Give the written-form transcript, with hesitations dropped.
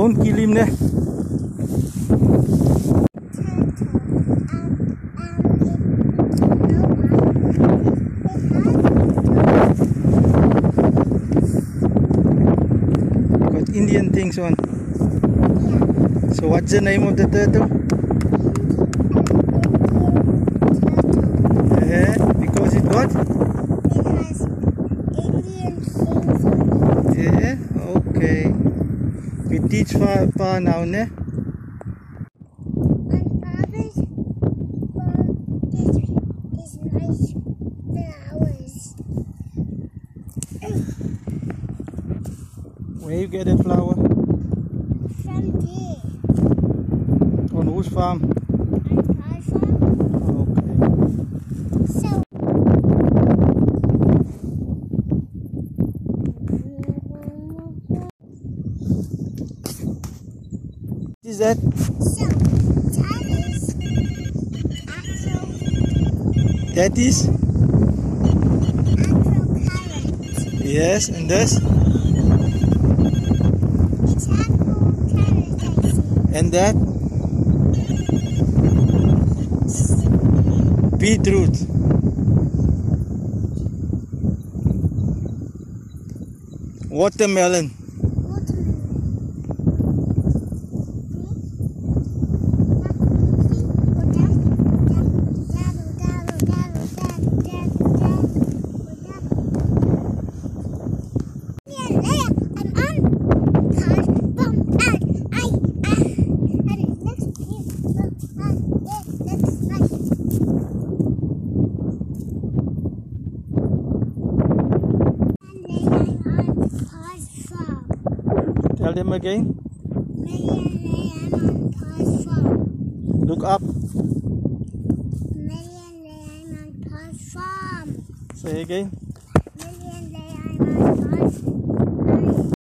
Don't kill him there. Got Indian things on. So what's the name of the turtle? Because it what? It has Indian things on it. Yeah, okay. We teach far now, ne? On Papa's farm is nice flowers. Where you get a flower? From there. On whose farm? On Papa's farm. Okay. So What is that? That is? apple carrot. Yes, and this? It's apple carrot, I see. And that? Beetroot. Watermelon. Tell them again. Look up. Say again.